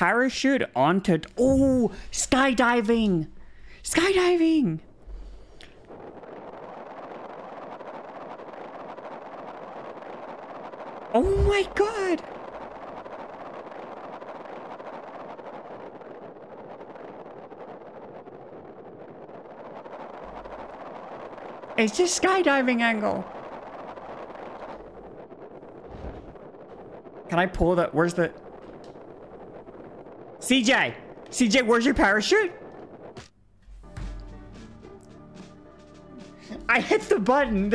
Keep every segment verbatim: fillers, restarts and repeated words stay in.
parachute onto... Oh, skydiving. Skydiving. Oh my god. It's just skydiving angle. Can I pull the... Where's the... C J! C J, where's your parachute? I hit the button.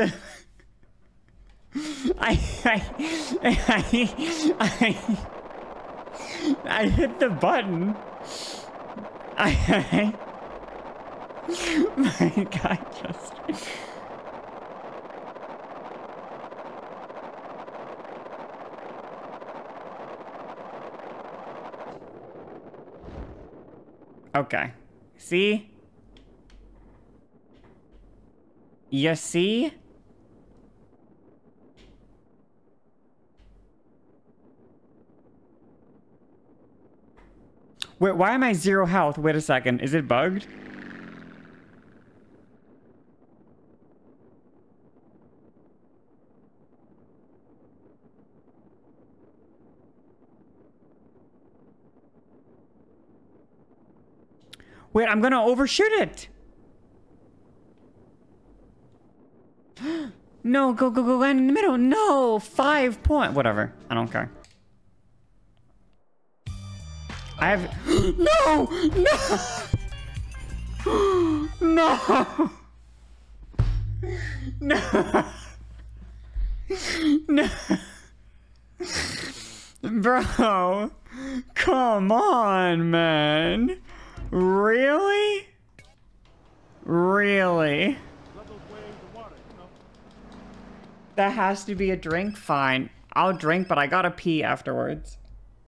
I, I, I, I, I hit the button. I, I my God, just... Okay. See? You see? Wait, why am I zero health? Wait a second. Is it bugged? Wait, I'm gonna overshoot it. No, go, go, go, land in the middle. No, five point. Whatever. I don't care. I have... No! No! No! No! No! Bro! Come on, man! Really? Really? That has to be a drink? Fine. I'll drink, but I gotta pee afterwards.